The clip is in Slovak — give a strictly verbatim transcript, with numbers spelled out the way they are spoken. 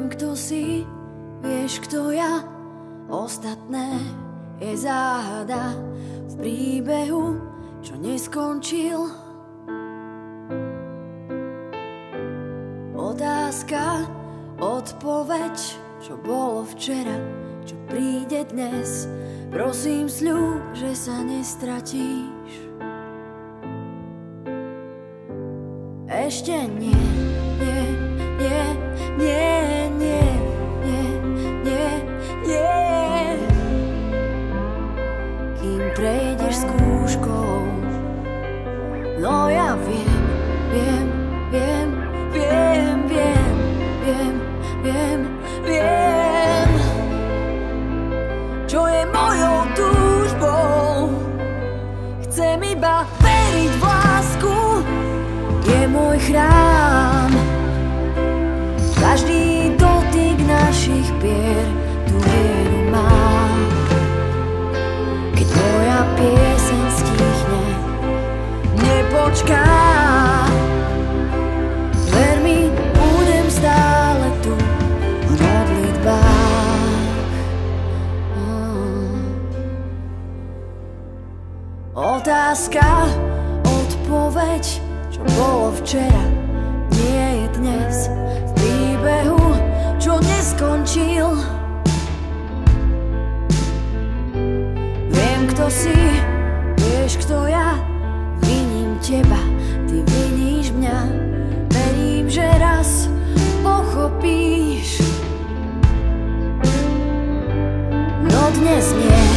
Viem, kto si, vieš, kto ja. Ostatné je záhada v príbehu, čo neskončil. Otázka, odpoveď, čo bolo včera, čo príde dnes. Prosím, sľub, že sa nestratíš. Ešte nie, nie, nie, nie, nie, nie, nie, nie. Kým prejdeš skúškou, no ja viem, viem, viem, viem, viem, viem, viem, viem, čo je mojou túžbou. Chcem iba veriť v lásku, je môj chrám. Každý dotyk našich pier tú vieru má. Keď moja pieseň stíchne, nepočká. Ver mi, budem stále tu v modlitbách. Otázka, odpoveď, čo bolo včera, nie je dnes. V príbehu, čo neskončil. Viem, kto si, vieš, kto ja. Viním teba, ty viníš mňa. Verím, že raz pochopíš. No dnes nie.